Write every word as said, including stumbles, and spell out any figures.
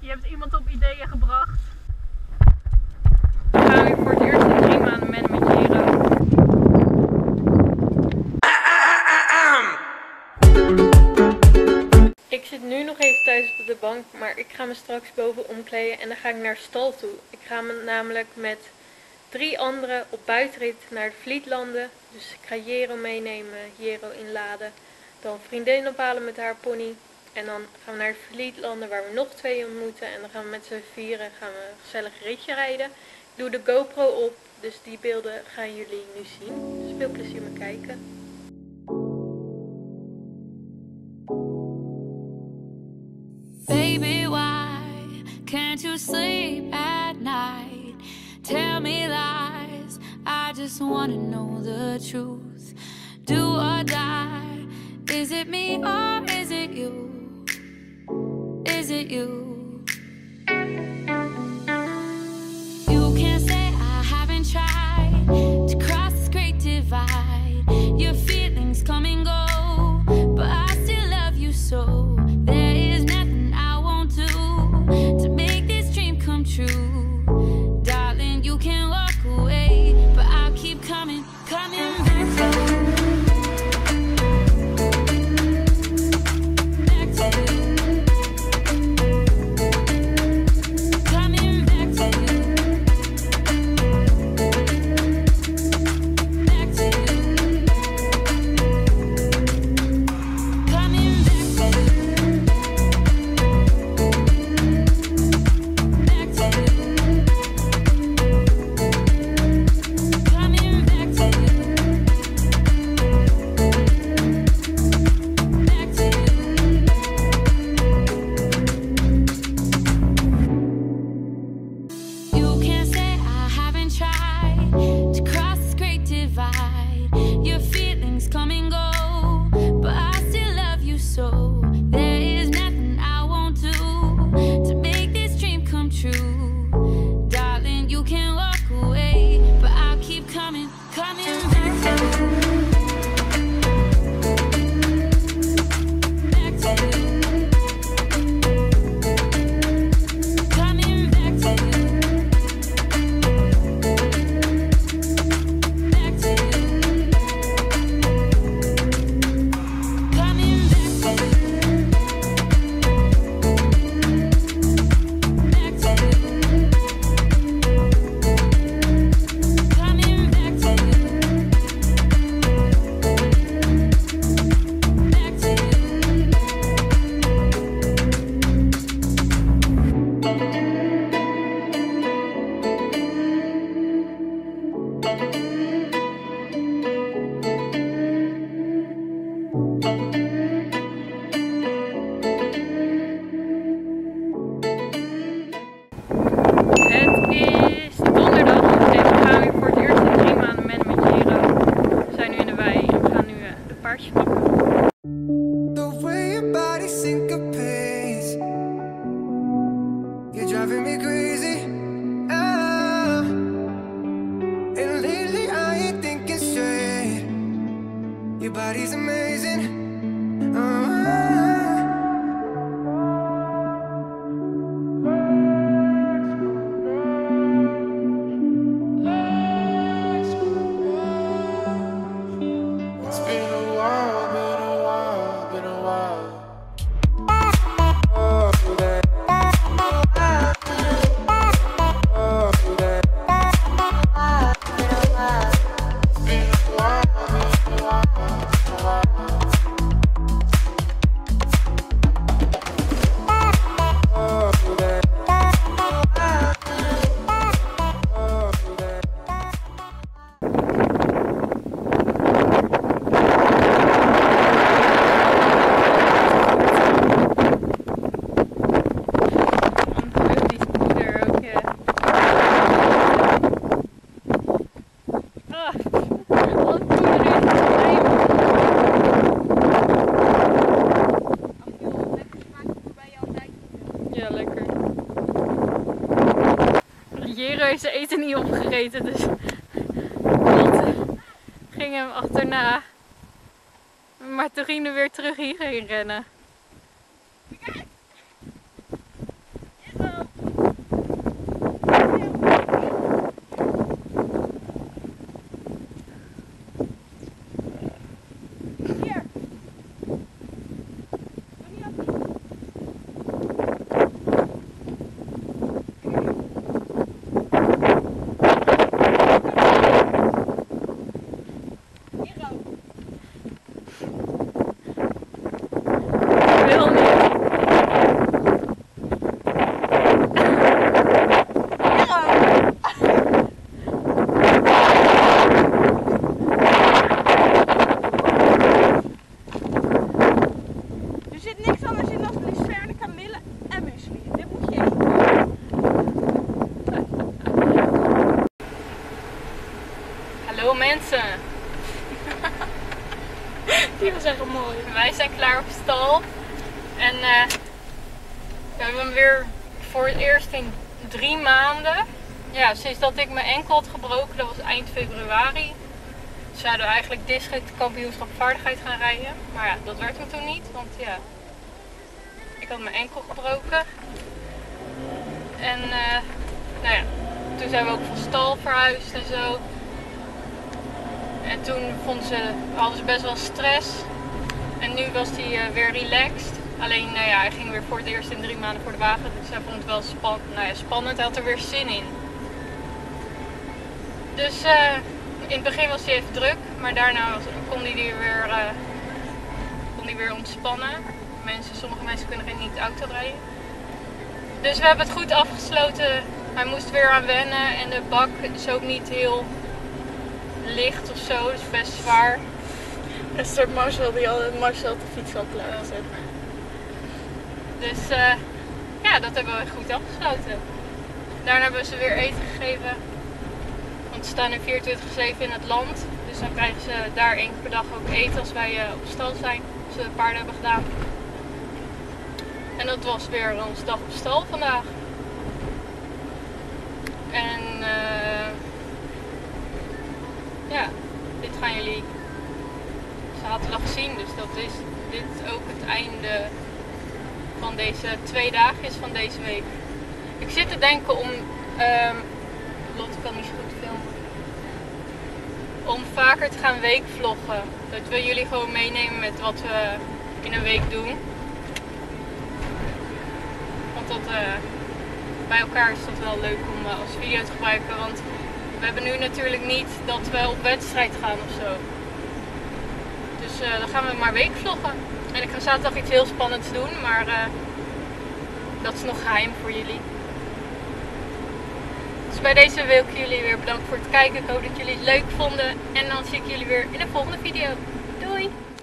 Je hebt iemand op ideeën gebracht. We gaan weer voor het eerst in drie maanden mennen met Jero. Ik zit nu nog even thuis op de bank, maar ik ga me straks boven omkleden en dan ga ik naar stal toe. Ik ga me namelijk met drie anderen op buitenrit naar de Vlietlanden. Dus ik ga Jero meenemen, Jero inladen. Dan een vriendin ophalen met haar pony. En dan gaan we naar de Vlietlanden waar we nog twee ontmoeten. En dan gaan we met z'n vieren gaan we een gezellig ritje rijden. Ik doe de GoPro op, dus die beelden gaan jullie nu zien. Dus veel plezier met kijken. Baby, why can't you sleep at night? Tell me lies, I just wanna know the truth. Do or die, is it me or is it you? Is it you? You can't say I haven't tried to cross this great divide. Your feelings come and go, but I still love you so. There is nothing I won't do to make this dream come true. Darling, you can walk away, but I'll keep coming, coming back to you. Back to you. Coming back to you. Back to you. Coming back to you. Back to you. Coming back to you. Back to you. You can't say I haven't tried to cross this great divide. Your feelings come and go, but I still love you so. There is nothing I won't do to make this dream come true. Darling, you can walk away, but I'll keep coming, coming back to you. Back to you. Coming back to you. Back to you. Coming back to you. Back to you. Coming back to you. Back to you. Het is donderdag en we gaan weer voor het eerst in drie maanden mennen met Jero. We zijn nu in de wei en we gaan nu uh, de paardjes pakken. The way your body syncopates, you're driving me crazy. Ah, and lately I ain't thinking straight. Your body's amazing. Ah. It's been a while, been a while, been a while. Oh, that. Oh, that. Been a while, been a while, been a while. Jero heeft zijn eten niet opgegeten, dus Lotte ging hem achterna. Maar toen ging hij weer terug hierheen rennen. Kijk! mensen, Die was echt mooi. wij zijn klaar op stal. En uh, we hebben hem weer voor het eerst in drie maanden. Ja, sinds dat ik mijn enkel had gebroken, dat was eind februari. Zouden we eigenlijk district kampioenschap vaardigheid gaan rijden. Maar ja, dat werd hem toen niet, want ja, ik had mijn enkel gebroken. En uh, nou ja, toen zijn we ook van stal verhuisd en zo. En toen vonden ze, hadden ze best wel stress. En nu was hij uh, weer relaxed. Alleen, nou ja, hij ging weer voor het eerst in drie maanden voor de wagen. Dus hij vond het wel span nou ja, spannend. Hij had er weer zin in. Dus uh, in het begin was hij even druk. Maar daarna was, kon hij weer, uh, kon hij weer ontspannen. Mensen, sommige mensen kunnen geen niet auto rijden. Dus we hebben het goed afgesloten. Hij moest weer aan wennen. En de bak is ook niet heel licht of zo. Dus best zwaar. Een soort Marcel die al Marcel op de fiets al klaar gezet. Dus uh, ja, dat hebben we goed afgesloten. Daarna hebben we ze weer eten gegeven. Want ze staan nu vierentwintig zeven in het land. Dus dan krijgen ze daar één keer per dag ook eten als wij uh, op stal zijn. Als we de paarden hebben gedaan. En dat was weer onze dag op stal vandaag. En uh, ja, dit gaan jullie zaterdag zien. Dus dat is dit ook het einde van deze twee dagjes van deze week. Ik zit te denken om, um, Lotte kan niet zo goed filmen, om vaker te gaan weekvloggen. Dat we jullie gewoon meenemen met wat we in een week doen. Want dat, uh, bij elkaar is dat wel leuk om uh, als video te gebruiken. Want we hebben nu natuurlijk niet dat we op wedstrijd gaan of zo. Dus uh, dan gaan we maar weekvloggen. En ik ga zaterdag iets heel spannends doen, maar uh, dat is nog geheim voor jullie. Dus bij deze wil ik jullie weer bedanken voor het kijken. Ik hoop dat jullie het leuk vonden. En dan zie ik jullie weer in de volgende video. Doei!